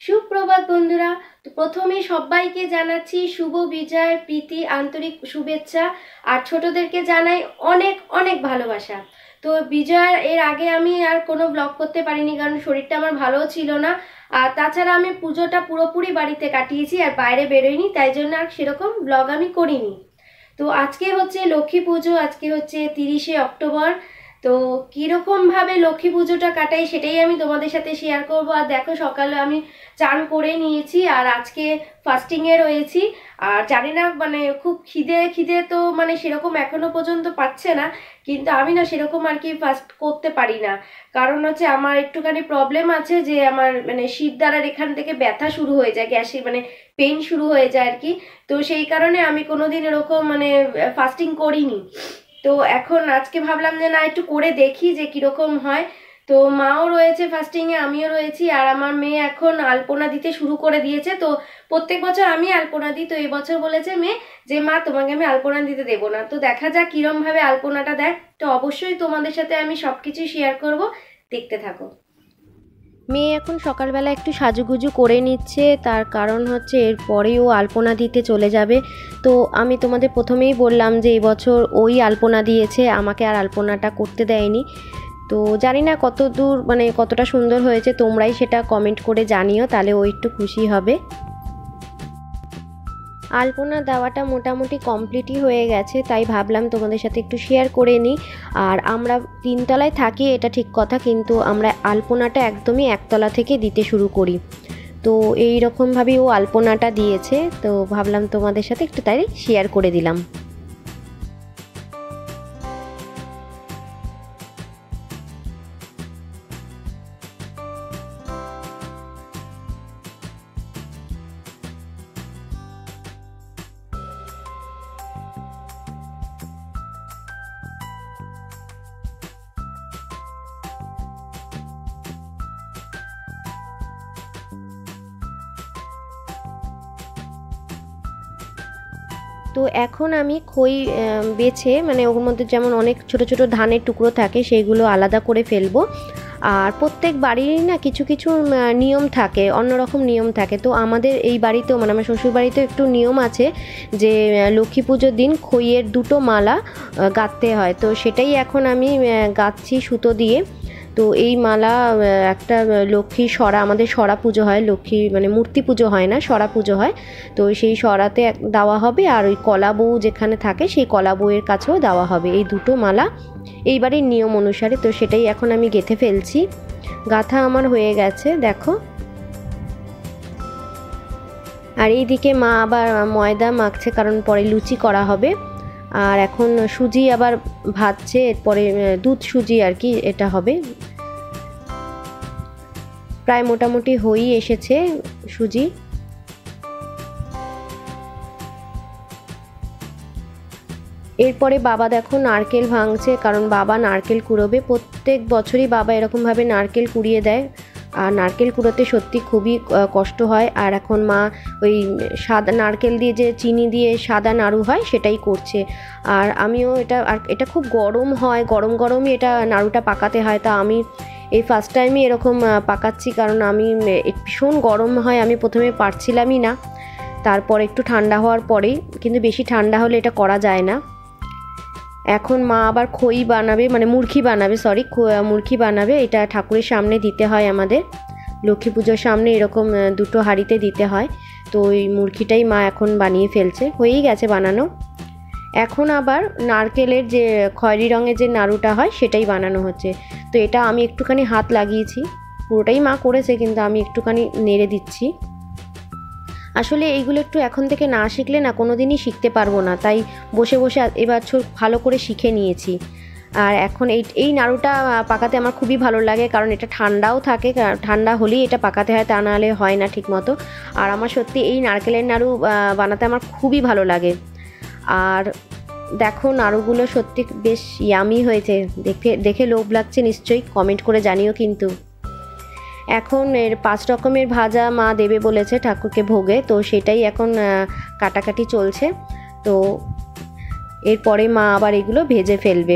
সুপ্রভাত বন্ধুরা। তো প্রথমে সবাইকে জানাচ্ছি শুভ বিজয়ের প্রীতি আন্তরিক শুভেচ্ছা। আর ছোটদেরকে জানাই অনেক অনেক ভালোবাসা। তো বিজয়ার এর আগে আমি আর কোনো ব্লগ করতে পারিনি, কারণ শরীরটা আমার ভালোও ছিল না। আর তাছাড়া আমি পুজোটা পুরোপুরি বাড়িতে কাটিয়েছি, আর বাইরে বেরোইনি, তাই জন্য আর সেরকম ব্লগ আমি করিনি। তো আজকে হচ্ছে লক্ষ্মী পুজো, আজকে হচ্ছে 30শে অক্টোবর। তো কিরকম ভাবে লক্ষ্মী পুজোটা কাটাই সেটাই আমি তোমাদের সাথে শেয়ার করব। আর দেখো, সকালে আমি চান করে নিয়েছি আর আজকে ফাস্টিং এ রয়েছি। আর জানি না, মানে খুব খিদে খিদে তো মানে সেরকম এখনো পর্যন্ত পাচ্ছে না, কিন্তু আমি না সেরকম আর কি ফাস্ট করতে পারি না। কারণ হচ্ছে আমার একটুখানি প্রবলেম আছে, যে আমার মানে শিরদাঁড়ার এখান থেকে ব্যথা শুরু হয়ে যায়, গ্যাসে মানে পেইন শুরু হয়ে যায় আর কি। তো সেই কারণে আমি কোনোদিন এরকম মানে ফাস্টিং করিনি। তো এখন আজকে ভাবলাম যে না, একটু করে দেখি যে কিরকম হয়। তো মাও রয়েছে ফাস্টিং এ, আমিও রয়েছি, আর আমার মেয়ে এখন আলপনা দিতে শুরু করে দিয়েছে। তো প্রত্যেক বছর আমি আলপনা দিই, তো এবছর বলেছে মেয়ে যে মা তোমাকে আমি আলপনা দিতে দেবো না। তো দেখা যাক কিরম ভাবে আলপনাটা দেয়। তো অবশ্যই তোমাদের সাথে আমি সবকিছু শেয়ার করব, দেখতে থাকো। মেয়ে এখন সকালবেলা একটু সাজুগুজু করে নিচ্ছে, তার কারণ হচ্ছে এরপরেই ও আলপনা দিতে চলে যাবে। তো আমি তোমাদের প্রথমেই বললাম যে এই বছর ওই আলপনা দিয়েছে, আমাকে আর আলপনাটা করতে দেয়নি। তো জানি না কত দূর মানে কতটা সুন্দর হয়েছে, তোমরাই সেটা কমেন্ট করে জানিও, তাহলে ও একটু খুশি হবে। আলপনা দেওয়াটা মোটামুটি কমপ্লিটই হয়ে গেছে, তাই ভাবলাম তোমাদের সাথে একটু শেয়ার করে নিই। আর আমরা তিনতলায় থাকি, এটা ঠিক কথা, কিন্তু আমরা আলপনাটা একদমই একতলা থেকে দিতে শুরু করি। তো এই রকমভাবেই ও আলপনাটা দিয়েছে, তো ভাবলাম তোমাদের সাথে একটু তাই শেয়ার করে দিলাম। তো এখন আমি খই বেছে, মানে ওর মধ্যে যেমন অনেক ছোট ছোট ধানের টুকরো থাকে, সেইগুলো আলাদা করে ফেলবো। আর প্রত্যেক বাড়িরই না কিছু কিছু নিয়ম থাকে, অন্যরকম নিয়ম থাকে। তো আমাদের এই বাড়িতেও মানে আমার শ্বশুর বাড়িতেও একটু নিয়ম আছে যে লক্ষ্মী পুজোর দিন খইয়ের দুটো মালা গাঁথতে হয়। তো সেটাই এখন আমি গাঁথছি সুতো দিয়ে। তো এই মালা একটা লক্ষ্মী সরা, আমাদের সরা পুজো হয়, লক্ষ্মী মানে মূর্তি পুজো হয় না, সরা পুজো হয়। তো সেই সরাতে দেওয়া হবে, আর ওই কলা বউ যেখানে থাকে সেই কলা বউয়ের কাছেও দেওয়া হবে এই দুটো মালা, এইবারের নিয়ম অনুসারে। তো সেটাই এখন আমি গেঁথে ফেলছি। গাঁথা আমার হয়ে গেছে দেখো। আর এইদিকে মা আবার ময়দা মাখছে, কারণ পরে লুচি করা হবে। আর এখন সুজি আবার ভাজছে, এরপরে দুধ সুজি আর কি এটা হবে। প্রায় মোটামুটি হয়েই এসেছে সুজি। এরপরে বাবা দেখো নারকেল ভাঙছে, কারণ বাবা নারকেল কুড়োবে। প্রত্যেক বছরই বাবা এরকমভাবে নারকেল কুড়িয়ে দেয়, আর নারকেল কুড়োতে সত্যি খুবই কষ্ট হয়। আর এখন মা ওই সাদা নারকেল দিয়ে যে চিনি দিয়ে সাদা নাড়ু হয় সেটাই করছে। আর আমিও এটা, আর এটা খুব গরম হয়, গরম গরমই এটা নাড়ুটা পাকাতে হয়। তা আমি এই ফার্স্ট টাইমই এরকম পাকাচ্ছি, কারণ আমি ভীষণ গরম হয়, আমি প্রথমে পারছিলামই না। তারপর একটু ঠান্ডা হওয়ার পরেই, কিন্তু বেশি ঠান্ডা হলে এটা করা যায় না। এখন মা আবার খই বানাবে, মানে মুরকি বানাবে, সরি মুরকি বানাবে। এটা ঠাকুরের সামনে দিতে হয় আমাদের, লক্ষ্মী পুজোর সামনে এরকম দুটো হাঁড়িতে দিতে হয়। তো ওই মুরকিটাই মা এখন বানিয়ে ফেলছে, হয়েই গেছে বানানো। এখন আবার নারকেলের যে খয়েরি রঙের যে নাড়ুটা হয় সেটাই বানানো হচ্ছে। তো এটা আমি একটুখানি হাত লাগিয়েছি, পুরোটাই মা করেছে, কিন্তু আমি একটুখানি নেড়ে দিচ্ছি। আসলে এইগুলো একটু এখন থেকে না শিখলে না কোনো দিনই শিখতে পারবো না, তাই বসে বসে এবছর ভালো করে শিখে নিয়েছি। আর এখন এই নাড়ুটা পাকাতে আমার খুবই ভালো লাগে, কারণ এটা ঠান্ডাও থাকে, ঠান্ডা হলেই এটা পাকাতে হয়, তা নাহলে হয় না ঠিক মতো। আর আমার সত্যি এই নারকেলের নাড়ু বানাতে আমার খুবই ভালো লাগে। আর দেখো নাড়ুগুলো সত্যি বেশ ইয়ামি হয়েছে, দেখে দেখে লোভ লাগছে, নিশ্চয়ই কমেন্ট করে জানিও কিন্তু। এখন এর 5 রকমের ভাজা মা দেবে বলেছে ঠাকুরকে ভোগে, তো সেটাই এখন কাটাকাটি চলছে। তো এরপরে মা আবার এগুলো ভেজে ফেলবে।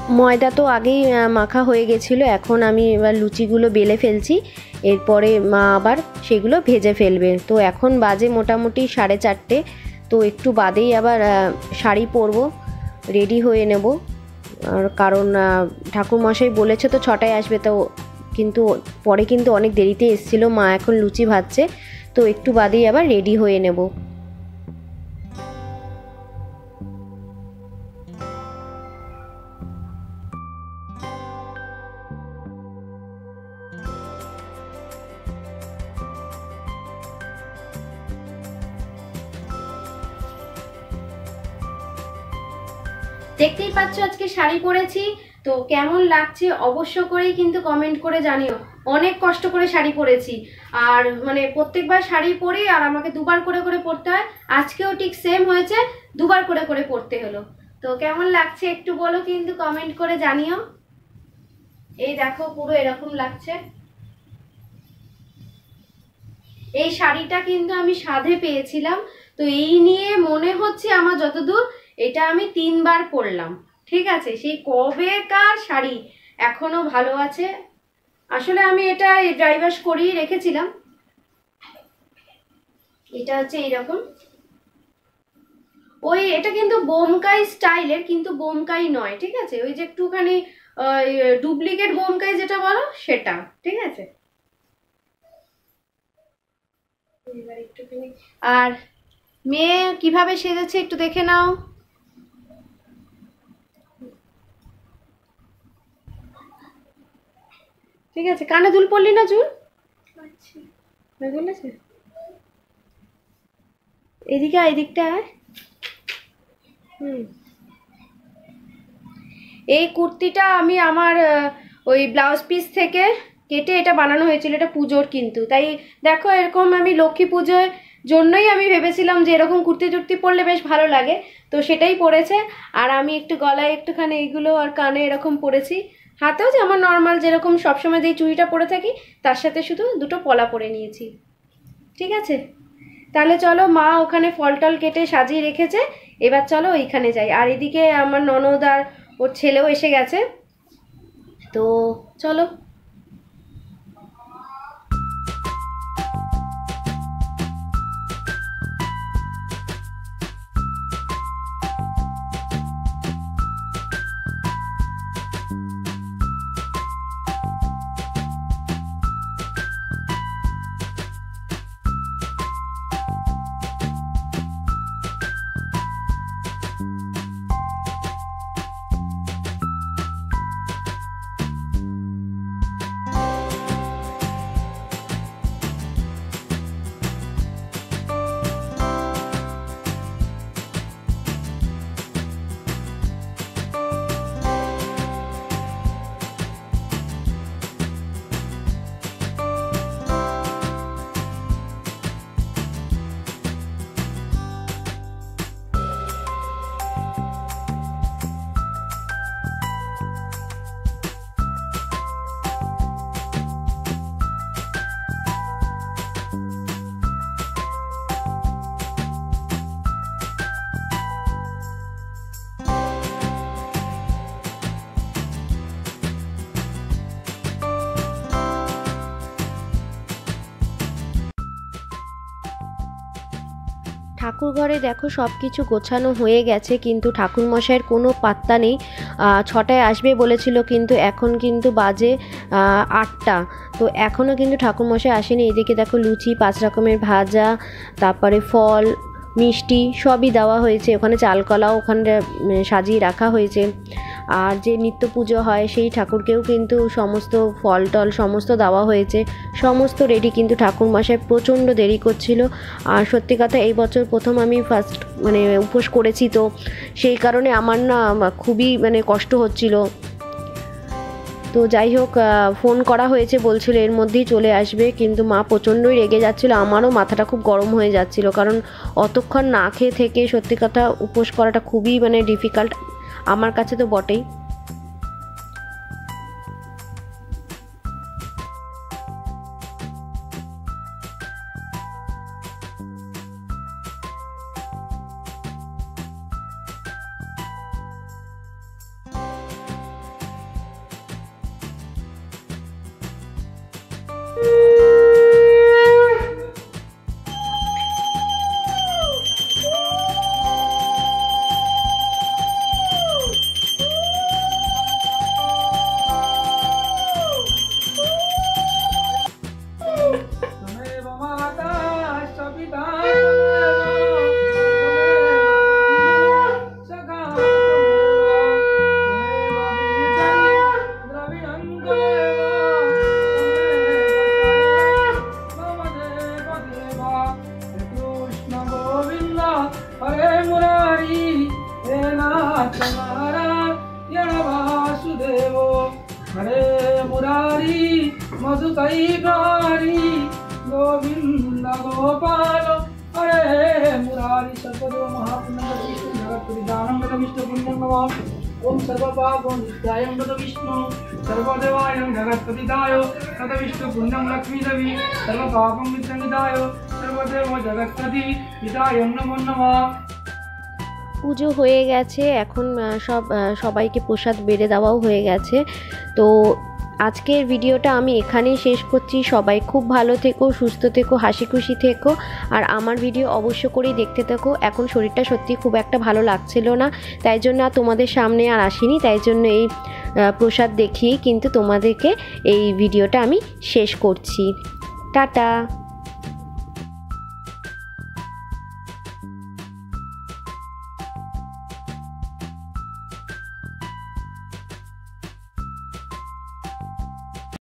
ময়দা তো আগেই মাখা হয়ে গেছিলো, এখন আমি এবার লুচিগুলো বেলে ফেলছি, এরপরে মা আবার সেগুলো ভেজে ফেলবে। তো এখন বাজে মোটামুটি 4:30, তো একটু বাদেই আবার শাড়ি পরবো, রেডি হয়ে নেব। আর কারণ ঠাকুরমশাই বলেছে তো 6টায় আসবে, তো কিন্তু পরে কিন্তু অনেক দেরিতে এসেছিলো, মা এখন লুচি ভাজছে, তো একটু বাদেই আবার রেডি হয়ে নেব। দেখতেই পাচ্ছ আজকে শাড়ি পরেছি, তো কেমন লাগছে অবশ্য করেই কিন্তু কমেন্ট করে জানিও। অনেক কষ্ট করে শাড়ি পরেছি, আর মানে প্রত্যেকবার শাড়ি পরি আর আমাকে দুবার করে করে পরতে হয়, আজকেও ঠিক সেম হয়েছে, দুবার করে করে পরতে হলো। তো কেমন লাগছে একটু বলো কিন্তু কমেন্ট করে জানিও। এই দেখো পুরো এরকম লাগছে। এই শাড়িটা কিন্তু আমি সাধে পেয়েছিলাম, তো এই নিয়ে মনে হচ্ছে আমার যতদূর এটা আমি 3বার পরলাম। ঠিক আছে, সেই কবেকার শাড়ি এখনো ভালো আছে। আসলে আমি এটা ড্রাই ওয়াশ করিয়ে রেখেছিলাম। এটা হচ্ছে এইরকম, ওই এটা কিন্তু বোমকাই স্টাইলের, কিন্তু বোমকাই নয়, ঠিক আছে, ওই যে একটুখানি ডুপ্লিকেট বোমকাই যেটা বলো সেটা, ঠিক আছে। আর মেয়ে কিভাবে সেজেছে একটু দেখে নাও। ঠিক আছে, কানে দুল পড়লি না? চুল বলেছে এদিকে, এদিকটা এই কুর্তিটা আমি আমার ওই ব্লাউজ পিস থেকে কেটে এটা বানানো হয়েছিল, এটা পুজোর কিন্তু, তাই দেখো এরকম আমি লক্ষ্মী পুজোর জন্যই আমি ভেবেছিলাম যে এরকম কুর্তি টুর্তি পরলে বেশ ভালো লাগে, তো সেটাই পরেছে। আর আমি একটু গলায় একটুখানি এইগুলো আর কানে এরকম পরেছি, হাতেও যে আমার নর্মাল যেরকম সবসময় যেই চুড়িটা পরে থাকি তার সাথে শুধু দুটো পলা পরে নিয়েছি। ঠিক আছে, তাহলে চলো, মা ওখানে ফল টল কেটে সাজিয়ে রেখেছে, এবার চলো ওইখানে যাই। আর এদিকে আমার ননদ আর ওর ছেলেও এসে গেছে, তো চলো। ঠাকুর ঘরে দেখো সব কিছু গোছানো হয়ে গেছে, কিন্তু ঠাকুরমশাইয়ের কোনো পাত্তা নেই। 6টায় আসবে বলেছিল, কিন্তু এখন কিন্তু বাজে 8টা, তো এখনও কিন্তু ঠাকুরমশাই আসেনি। এদিকে দেখো লুচি, 5 রকমের ভাজা, তারপরে ফল, মিষ্টি সবই দেওয়া হয়েছে, ওখানে চালকলাও ওখানে সাজিয়ে রাখা হয়েছে। আর যে নিত্য পুজো হয় সেই ঠাকুরকেও কিন্তু সমস্ত ফল টল সমস্ত দেওয়া হয়েছে, সমস্ত রেডি। কিন্তু ঠাকুরমশাই প্রচণ্ড দেরি করছিল, আর সত্যি কথা এই বছর প্রথম আমি ফার্স্ট মানে উপোস করেছি, তো সেই কারণে আমার না খুবই মানে কষ্ট হচ্ছিল। তো যাই হোক, ফোন করা হয়েছে, বলছিল এর মধ্যেই চলে আসবে, কিন্তু মা প্রচণ্ডই রেগে যাচ্ছিলো, আমারও মাথাটা খুব গরম হয়ে যাচ্ছিল, কারণ অতক্ষণ না খেয়ে থেকে সত্যি কথা উপোস করাটা খুবই মানে ডিফিকাল্ট আমার কাছে তো বটেই। हरे मुरारी मधुकैकारि गोविंद गोपाल हरे मुरारी सर्वदेव महापुण्यं जगत्परिदानं विष्णु पुण्यं नमामि। ओम सर्वपापं नित्यायं तद विष्णु सर्वदेवायं जगत्पतिदाय तद विष्णु पुण्यं लक्ष्मी देवी सर्वपापं विद्यनिदाय सर्वदेव जगत्पति पितायं नमो नमः। পুজো হয়ে গেছে, এখন সবাইকে প্রসাদ বেড়ে দেওয়াও হয়ে গেছে। তো আজকের ভিডিওটা আমি এখানেই শেষ করছি। সবাই খুব ভালো থেকো, সুস্থ থেকো, হাসি খুশি থেকো, আর আমার ভিডিও অবশ্য করেই দেখতে থাকো। এখন শরীরটা সত্যি খুব একটা ভালো লাগছিল না, তাই জন্য আর তোমাদের সামনে আর আসিনি, তাই জন্য এই প্রসাদ দেখিয়েই কিন্তু তোমাদেরকে এই ভিডিওটা আমি শেষ করছি। টাটা।